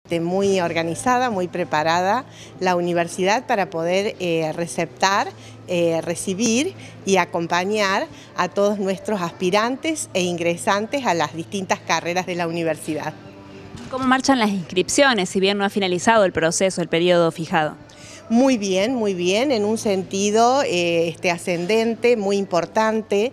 Muy organizada, muy preparada la universidad para poder receptar, recibir y acompañar a todos nuestros aspirantes e ingresantes a las distintas carreras de la universidad. ¿Cómo marchan las inscripciones, si bien no ha finalizado el proceso, el periodo fijado? Muy bien, en un sentido ascendente, muy importante.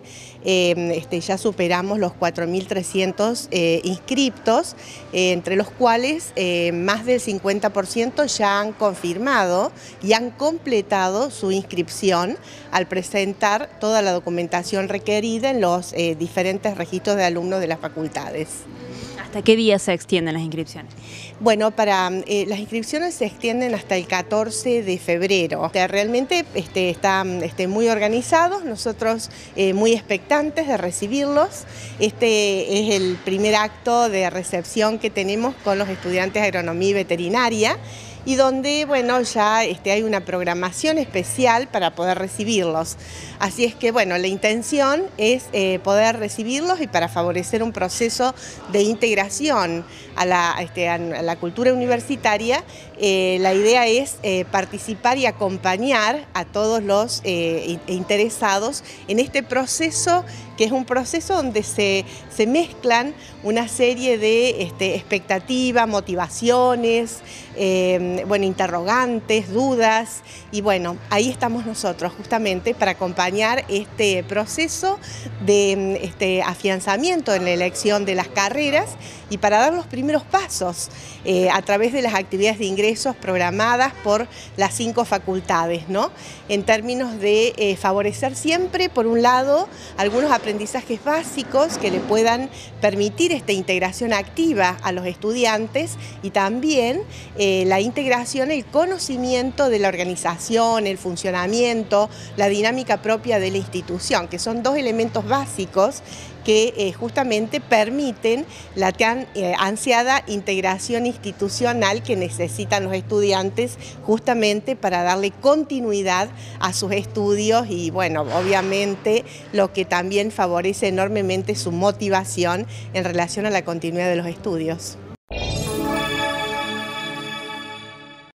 Ya superamos los 4.300 inscriptos, entre los cuales más del 50% ya han confirmado y han completado su inscripción al presentar toda la documentación requerida en los diferentes registros de alumnos de las facultades. ¿Hasta qué día se extienden las inscripciones? Bueno, las inscripciones se extienden hasta el 14 de febrero. Realmente están muy organizados, nosotros muy expectantes de recibirlos. Este es el primer acto de recepción que tenemos con los estudiantes de agronomía y veterinaria, y donde, bueno, ya hay una programación especial para poder recibirlos. Así es que, bueno, la intención es poder recibirlos y para favorecer un proceso de integración a la cultura universitaria, la idea es participar y acompañar a todos los interesados en este proceso, que es un proceso donde se mezclan una serie de expectativas, motivaciones, interrogantes, dudas, y bueno, ahí estamos nosotros justamente para acompañar este proceso de afianzamiento en la elección de las carreras y para dar los primeros pasos a través de las actividades de ingresos programadas por las 5 facultades, ¿no? En términos de favorecer siempre, por un lado, algunos aprendizajes básicos que le puedan permitir esta integración activa a los estudiantes y también la integración, el conocimiento de la organización, el funcionamiento, la dinámica propia de la institución, que son 2 elementos básicos que justamente permiten la tan ansiada integración institucional que necesitan los estudiantes justamente para darle continuidad a sus estudios y, bueno, obviamente lo que también favorece enormemente su motivación en relación a la continuidad de los estudios.